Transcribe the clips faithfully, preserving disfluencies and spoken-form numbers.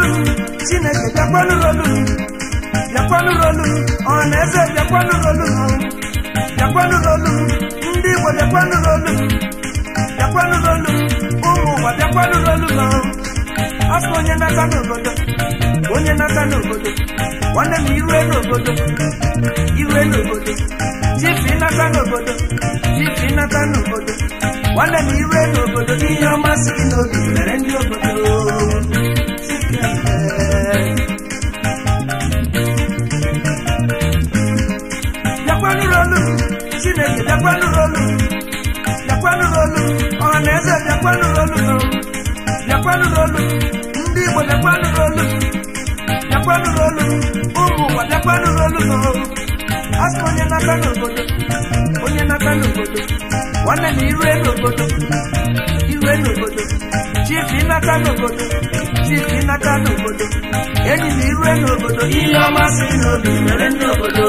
Chineke bịakwanụ rolu bịakwanụ rolu ọhaneze bịakwanụ rolu bịakwanụ rolu ndị Igbo bịakwanụ rolu bịakwanụ rolu ụmụ ụwa bịakwanụ rolu asụ onye nata n'obodo onye nata n'obodo nwanne m iwe n'obodo iwe n'obodo chifu nata n'obodo chifu nata n'obodo nwanne m iwe n'obodo ihe ọma si gị n'obi mere ndị obodo bịakwanụ rolu Chineke bịakwanụ rolu bịakwanụ rolu ọhaneze bịakwanụ rolu bịakwanụ rolu ndị Igbo bịakwanụ rolu bịakwanụ rolu ụmụ ụwa bịakwanụ rolu asụ onye nata n'obodo onye nata n'obodo nwanne m iwe n'obodo iwe n'obodo chifu nata n'obodo chifu nata n'obodo enyi m iwe n'obodo ihe ọma si n'obi mere ndị obodo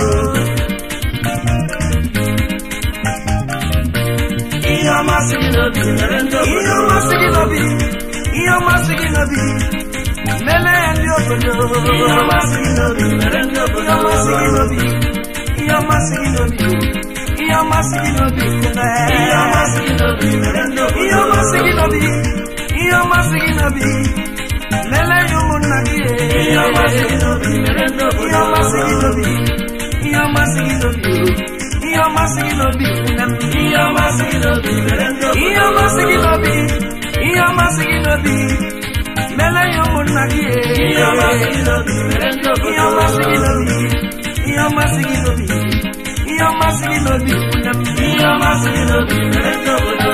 ihe ọma si gị n'obi mere ndị obodo ihe ọma si gị n'obi ihe ọma si gị n'obi mele ya ndị obodo ihe ọma si gị n'obi mere ndị obodo ihe ọma si gị n'obi ihe ọma si gị n'obi ihe ọma si gị n'obi mere ndị obodo ihe ọma si gị n'obi ihe ọma si gị n'obi mele ya ụmụnna gị ihe ọma si gị n'obi mere ndị obodo ihe ọma si gị n'obi ihe ọma si gị n'obi ihe ọma si gị n'obi ihe ọma si gị n'obi mere ndị obodo ihe ọma si gị n'obi ihe ọma si gị n'obi mele ya ụmụnna gị ihe ọma si gị n'obi mere ndị obodo ihe ọma si gị n'obi ihe ọma si gị n'obi ihe ọma si gị n'obi ihe ọma si gị n'obi mere ndị obodo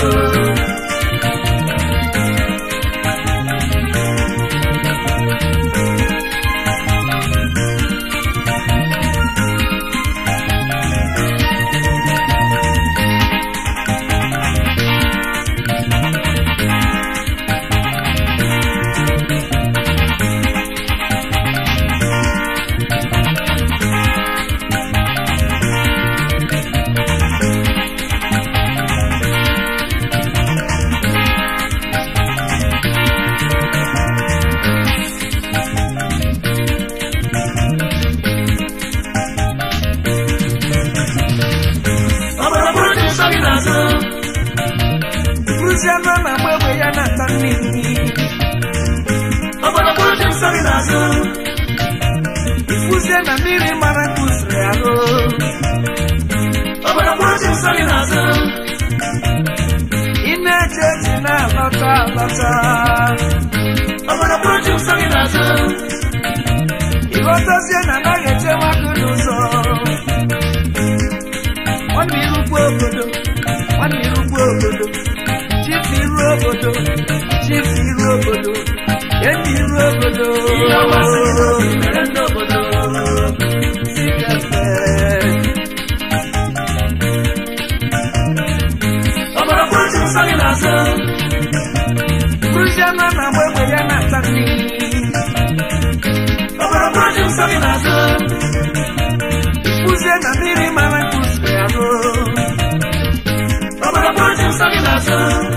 ifuzie na mmiri mara nkụziri ahụ obodo kwụrụ nsọrị n'azụ ị na-eche echi na-alọta alọta obodo kwụrụ nsọrị n'azụ ịghọtazie na anaghị eche nwakụ n'ụzọ nwanne irukwu obodo nwanne irukwu obodo chifu iru obodo chifu iru obodo enyi iru obodo ihe ọma si gị n'obi mere ndị obodo obodo kwụrụ nsọ gị n'azụ kụrụzie na na-agba egbe ya na-ata nri obodo kwụrụ nsọ gị n'azụ kụzie na mmiri mara nkụziri ahụ obodo kwụrụ nsọ gị n'azụ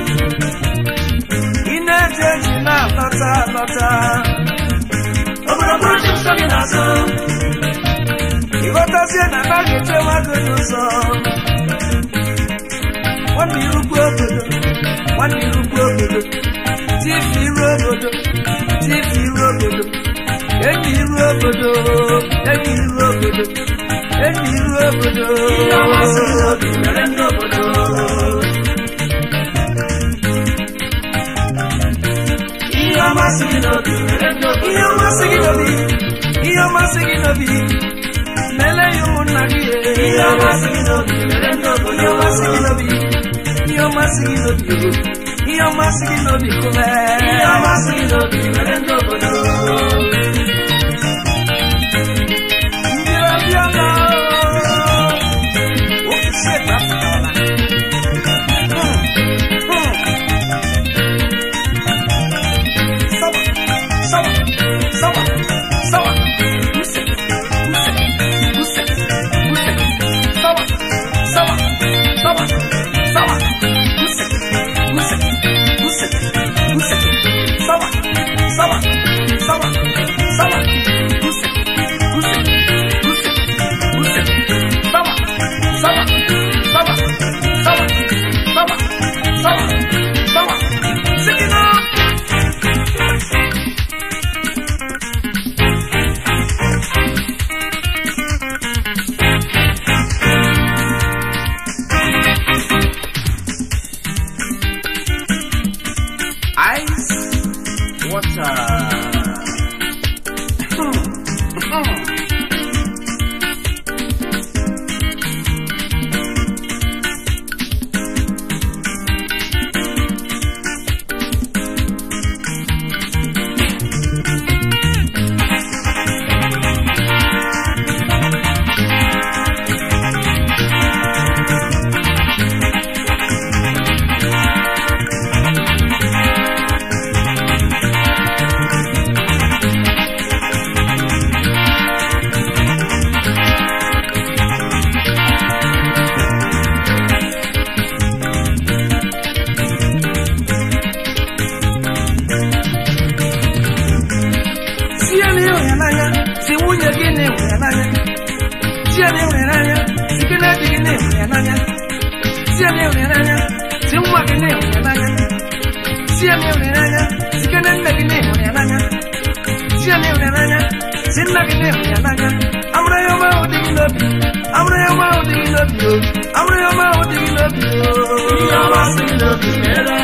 ị na-eje eji na-alọta alọta obodo kwụrụ nsọ gị n'azụ ịghọtazie na anaghị echewa gị n'ụzọ nwanne irukwu obodo nwanne irukwu obodo chifu iru obodo chifu iru obodo enyi iru obodo enyi iru obodo enyi iru obodo ihe ọma si gị n'obi mere ndị obodo ihe ọma si gị n'obi mere ndị obodo ihe ọma si gị n'obi ihe ọma si gị n'obi mele ya ụmụnna gị ihe ọma si gị n'obi mere ndị obodo ihe ọma si gị n'obi ihe ọma si gị n'obi ihe ọma si gị n'obi kụme ihe ọma si gị n'obi mere ndị obodo ndị ọbịa na ofisi ekpapụtala sawa sawa sawa sawa use use use use sawa sawa sawa sawa use use use use sawa sawa sie ne ne nanya si nwa gị ne ne nanya sie ne ne nanya si kene nne gị ne ne nanya sie ne ne nanya si nna gị ne ne nanya amra yo ma odi lobi amra yo ma odi lobi amra yo ma odi lobi yo ma si lobi mera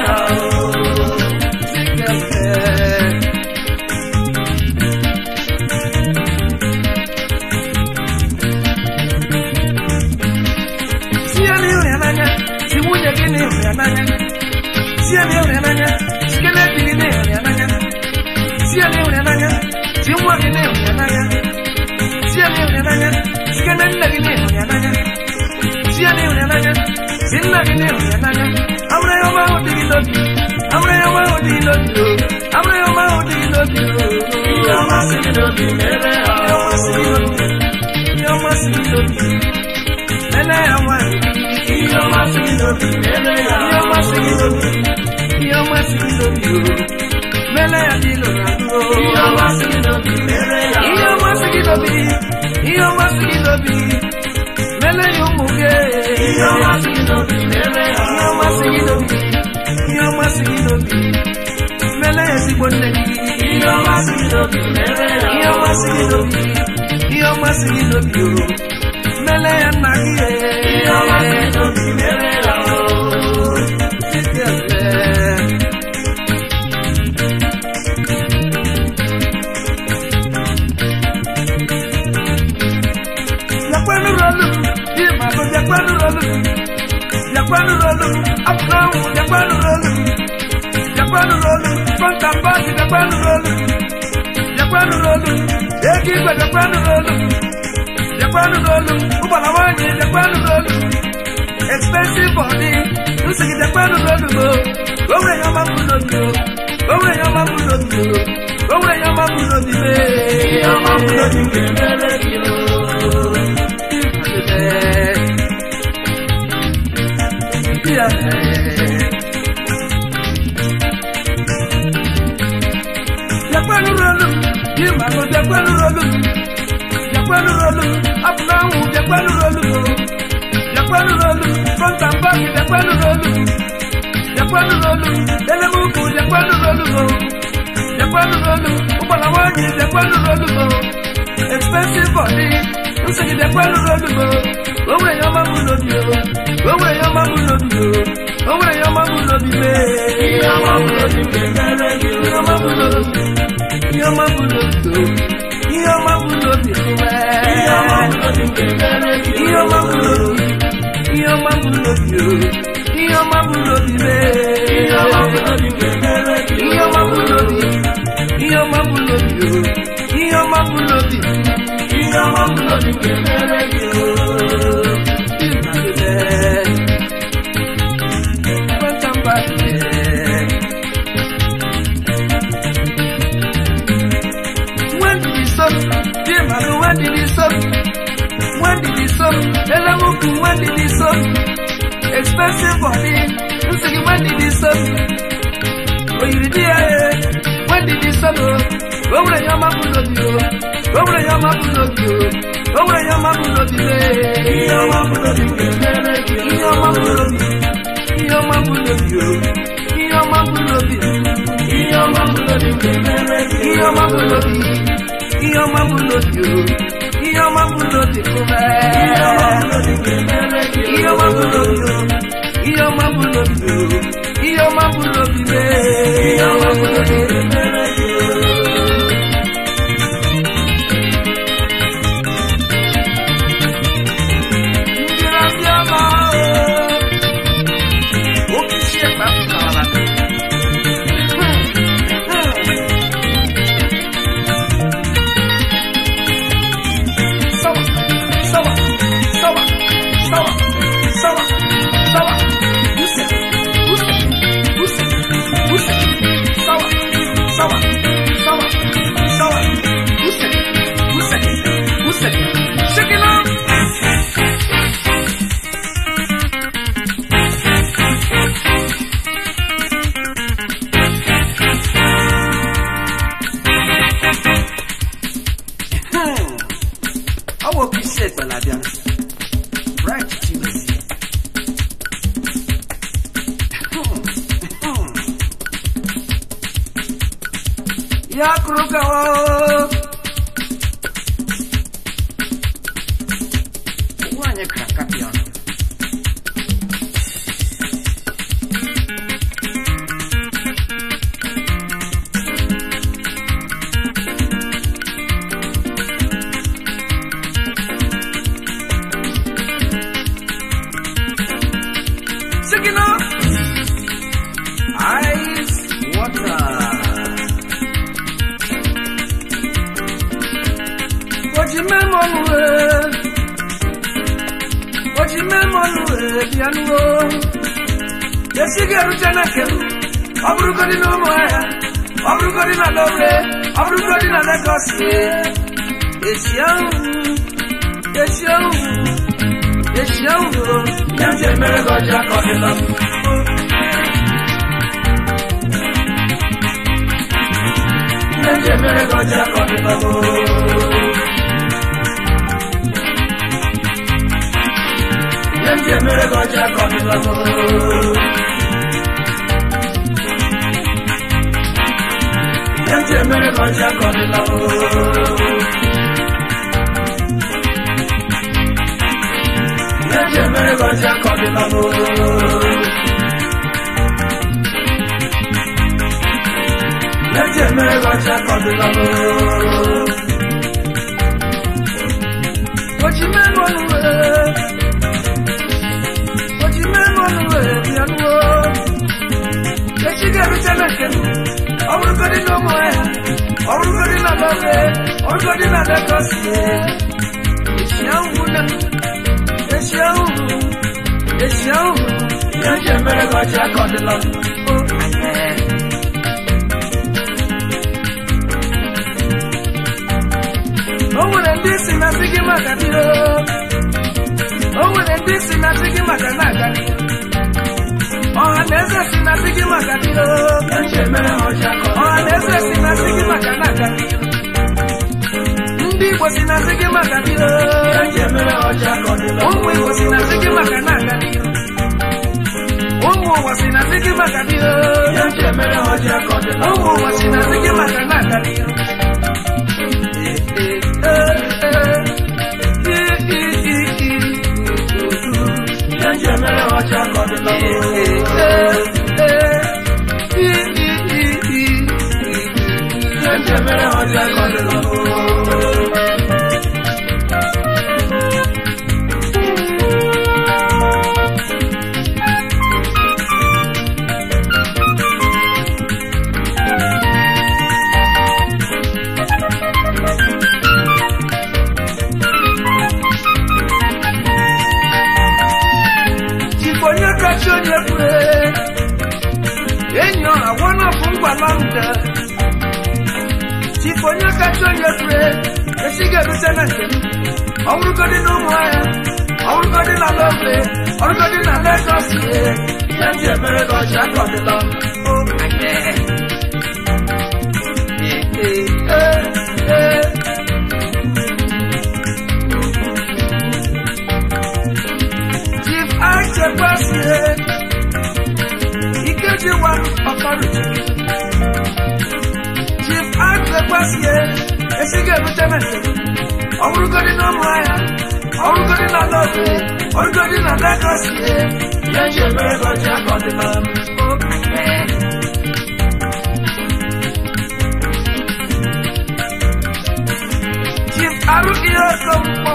Sia ne ne nanya, skele di ne ne nanya. Sia ne ne nanya, simwa di ne ne nanya. Sia ne ne nanya, skele di ne ne nanya. Sia ne ne nanya, sinna di ne ne nanya. Amre yo ma odi lobi, amre yo ma odi lobi, amre yo ma odi lobi. Yo ma si lobi mele, yo ma si lobi, yo ma si lobi. Mele amwa, yo ma si lobi mele, yo ma si lobi. Yo ma si lobi, mele ya di lo na do. Yo ma si lobi, mele ya. Yo ma si lobi, yo ma si lobi, mele yo muge. Yo ma si lobi, mele ya. Yo ma si lobi, yo ma si lobi, mele ya si bonde. Yo ma si lobi, mele ya. Yo ma si lobi, yo ma si lobi, mele ya na gie. Yo ma si lobi, mele ya. Yakwanu rolu, yakwanu rolu, apnawu yakwanu rolu, yakwanu rolu, kontambati yakwanu rolu, yakwanu rolu, ekigwe yakwanu rolu, yakwanu rolu, ubalawanye yakwanu rolu, expensive body, usigi yakwanu rolu go, owe yama mulodo, owe yama mulodo, owe yama mulodo be, yama mulodo be mele yo. Yakwanu rolu, yimano yakwanu rolu, yakwanu rolu, apnawu yakwanu rolu, yakwanu rolu, kontambaki yakwanu rolu, yakwanu rolu, elemuku yakwanu rolu, yakwanu rolu, ubalawanye yakwanu rolu, expensive body, usigi yakwanu rolu, owe yama mulobi, owe yama mulobi, owe yama mulobi be, yama mulobi be mele yo, yama mulobi, yama mulobi, yama mulobi be, yama mulobi be mele yo, yama mulobi, yama mulobi, yama mulobi be, yama mulobi be mele yo, yama mulobi, yama mulobi, yama mulobi, yama mulobi be mele yo. When did he stop? When did he stop? When did he stop? When did he stop? Expensive body. When did he stop? Oh, you did it. When did he stop? Oh, when your mom will you. Oh, when your mom will you. Oh, when your mom will you. Your mom will you. Your mom will you. Your mom will you. Your mom will you. Your mom will you. Your mom will you. Your mom will you. Your mom will you. Your mom will you. Your mom will you. Your mom will you. Your mom will you. ya krugawo wanye krakapion Sigino ice water Ojimemonwe, Piano, Yesigaru Janakem, Abrugorino Moya, Abrugorina Lore, Abrugorina Legosi, it's young, it's young, it's young, Yankee Merago Jacobilla. Yankee Merago Jacobilla. Yankee Merago Jacobilla. Yankee Merago Jacobilla. Yankee Merago Jacobilla. Yankee Merago Jacobilla. What you meant on the Everybody no more. Everybody not love it. Everybody not let us see. It's young, it's young, it's young. Young Jamaica got Jack on the love. Oh, oh, when I'm this in a big Macadillo. Oh, when I'm this in a big Macadillo. Oh, there's a sinasiki makadilo. Oh, there's a sinasiki makanaka. Ndi was sinasiki makadilo. Oh, we was sinasiki makanaka. Oh, was sinasiki makadilo. Oh, was sinasiki makanaka. Chifonya kachonya kure, esiga rusenake. Aurugodi no moya, aurugodi na love, aurugodi na legacy. Yankee Merago Jacobilla. Oh, yeah. Eh, eh, eh. Chief Archibald, he gave you one authority. Akwasiye, esige rutenete. Aurugodi no moya, aurugodi na love, aurugodi na legacy. Yankee Merago Jacobilla. Oh, yeah. Chief Arukiyo Kompo,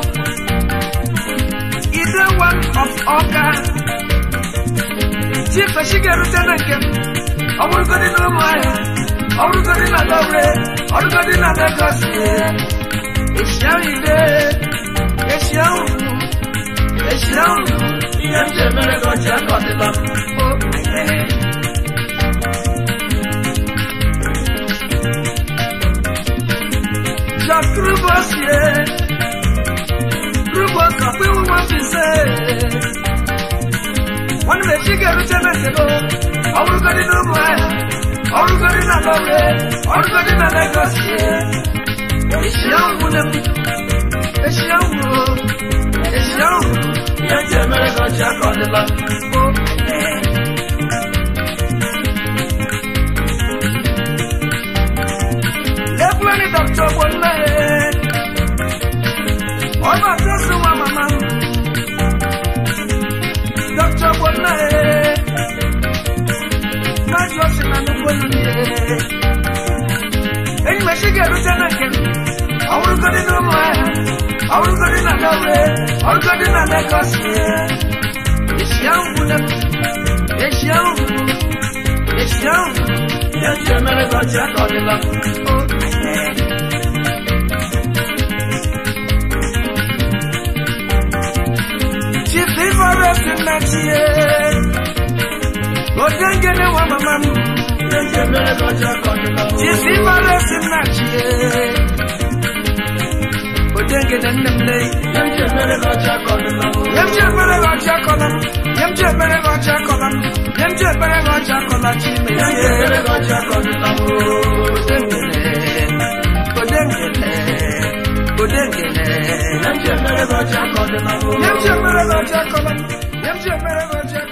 is the one of Oka. Chief esige rutenete. Aurugodi no moya. Everybody not love it, everybody not let us see. It's young, it's young, it's young. Yankee Merago Jacobilla. Oh, yeah. Just prove us, yeah. Prove us what we want to say. One day she get rich and I say, oh, everybody know why. Everybody not love it, everybody not like us, yeah. It's young, it's young, it's young. Yankee Merago Jacobilla. Oh, yeah. Not just in an open day. Anyway, she get written again. I will go in no more. I will go in another way. I'll go in another cosmere. It's young, it's young, it's young. Yes, you're never got your calling up. Chief Liver in that year. But then get a woman, man. Yes, you're never got your calling up. Chief Liver in that year. But then get in the play. Yes, you're never got your calling up. Yes, you're never got your calling up. Yes, you're never got your calling up. Yes, you're never got your calling up. Yes, you're never got your calling up. But then get it. But then get it. Yes, you're never got your calling up. Yes, you're never got your calling up. Yes, you're never got your